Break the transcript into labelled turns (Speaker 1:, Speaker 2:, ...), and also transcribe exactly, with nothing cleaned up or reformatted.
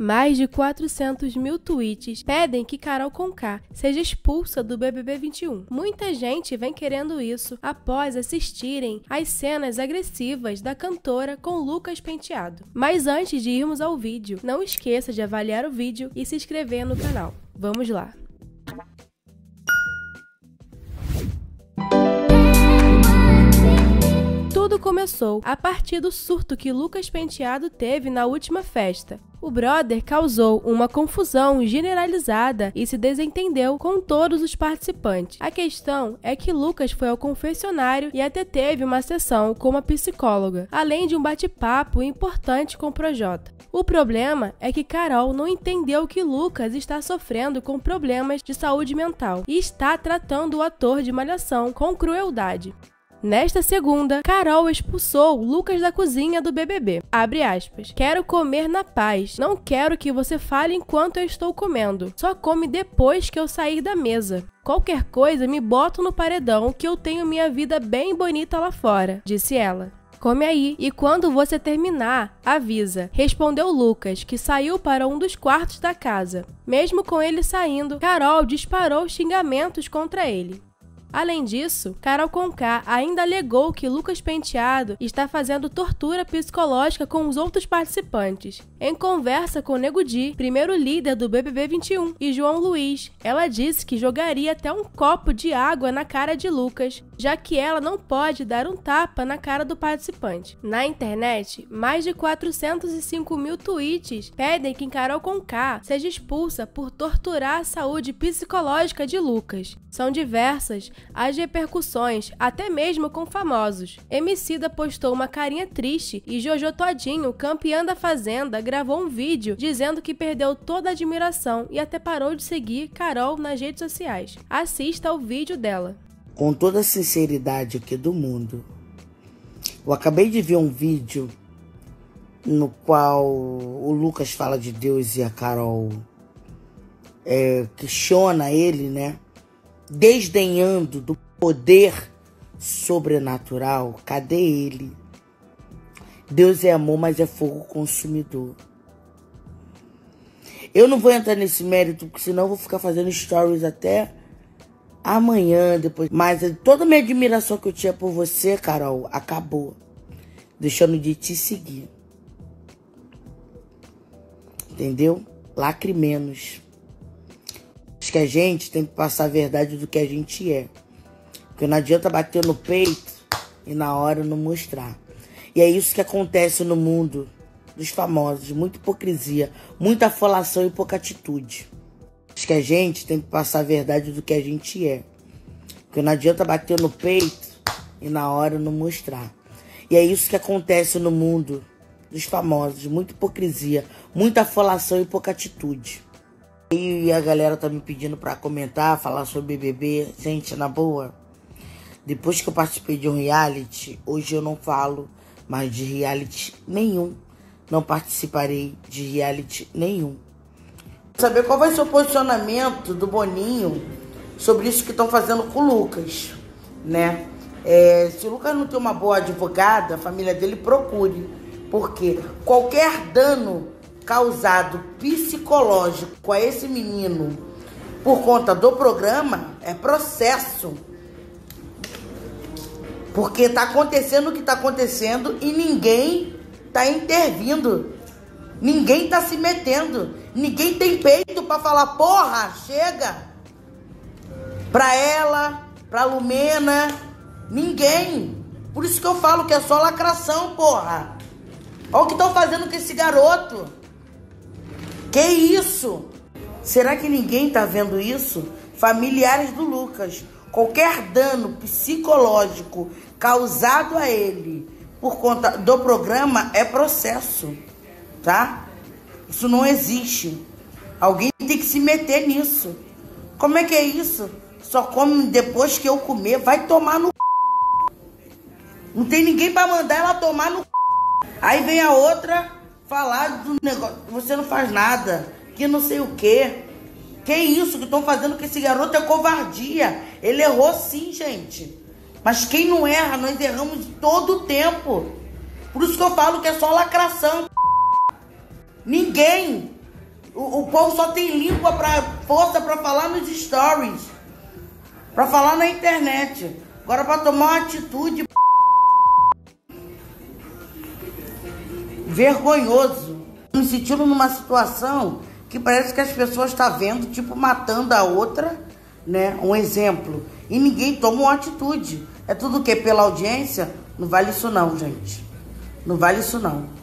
Speaker 1: Mais de quatrocentos mil tweets pedem que Carol Conká seja expulsa do B B B vinte e um. Muita gente vem querendo isso após assistirem às cenas agressivas da cantora com Lucas Penteado. Mas antes de irmos ao vídeo, não esqueça de avaliar o vídeo e se inscrever no canal. Vamos lá! Tudo começou a partir do surto que Lucas Penteado teve na última festa. O brother causou uma confusão generalizada e se desentendeu com todos os participantes. A questão é que Lucas foi ao confessionário e até teve uma sessão com uma psicóloga, além de um bate-papo importante com o Projota. O problema é que Carol não entendeu que Lucas está sofrendo com problemas de saúde mental e está tratando o ator de Malhação com crueldade. Nesta segunda, Carol expulsou Lucas da cozinha do B B B. Abre aspas. Quero comer na paz. Não quero que você fale enquanto eu estou comendo. Só come depois que eu sair da mesa. Qualquer coisa me boto no paredão que eu tenho minha vida bem bonita lá fora, disse ela. Come aí, e quando você terminar, avisa, respondeu Lucas, que saiu para um dos quartos da casa. Mesmo com ele saindo, Carol disparou xingamentos contra ele. Além disso, Carol Conká ainda alegou que Lucas Penteado está fazendo tortura psicológica com os outros participantes. Em conversa com Nego Di, primeiro líder do B B B vinte e um, e João Luiz, ela disse que jogaria até um copo de água na cara de Lucas, já que ela não pode dar um tapa na cara do participante. Na internet, mais de quatrocentos e cinco mil tweets pedem que Carol Conká seja expulsa por torturar a saúde psicológica de Lucas. São diversas as repercussões, até mesmo com famosos. Emicida postou uma carinha triste e Jojo Todinho, campeã da Fazenda, gravou um vídeo dizendo que perdeu toda a admiração e até parou de seguir Carol nas redes sociais. Assista ao vídeo dela.
Speaker 2: Com toda a sinceridade aqui do mundo, eu acabei de ver um vídeo no qual o Lucas fala de Deus e a Carol é, questiona ele, né? Desdenhando do poder sobrenatural. Cadê ele? Deus é amor, mas é fogo consumidor. Eu não vou entrar nesse mérito, porque senão eu vou ficar fazendo stories até amanhã, depois. Mas toda a minha admiração que eu tinha por você, Carol, acabou. Deixando de te seguir. Entendeu? Lacre menos. Acho que a gente tem que passar a verdade do que a gente é. Porque não adianta bater no peito e na hora não mostrar. E é isso que acontece no mundo dos famosos. Muita hipocrisia, muita falação e pouca atitude. Acho que a gente tem que passar a verdade do que a gente é. Porque não adianta bater no peito e na hora não mostrar. E é isso que acontece no mundo dos famosos. Muita hipocrisia, muita falação e pouca atitude. E a galera tá me pedindo pra comentar, falar sobre B B B. Gente, na boa, depois que eu participei de um reality, hoje eu não falo mais de reality nenhum. Não participarei de reality nenhum. Saber qual vai ser o posicionamento do Boninho sobre isso que estão fazendo com o Lucas, né? É, se o Lucas não tem uma boa advogada, a família dele procure. Porque qualquer dano causado psicológico a esse menino por conta do programa é processo. Porque tá acontecendo o que tá acontecendo e ninguém tá intervindo. Ninguém tá se metendo. Ninguém tem peito pra falar, porra, chega. Pra ela, pra Lumena, ninguém. Por isso que eu falo que é só lacração, porra. Olha o que estão fazendo com esse garoto. Que isso? Será que ninguém tá vendo isso? Familiares do Lucas, qualquer dano psicológico causado a ele por conta do programa é processo, tá? Isso não existe. Alguém tem que se meter nisso. Como é que é isso? Só come depois que eu comer. Vai tomar no... Não tem ninguém pra mandar ela tomar no... Aí vem a outra falar do negócio, você não faz nada, que não sei o quê. Que isso que estão fazendo com esse garoto é covardia. Ele errou sim, gente. Mas quem não erra, nós erramos todo o tempo. Por isso que eu falo que é só lacração. Ninguém O, o povo só tem língua pra força pra falar nos stories, pra falar na internet. Agora pra tomar uma atitude vergonhoso. Me sentindo numa situação que parece que as pessoas estão tá vendo, tipo, matando a outra, né? Um exemplo. E ninguém toma uma atitude. É tudo o que? Pela audiência? Não vale isso não, gente. Não vale isso não.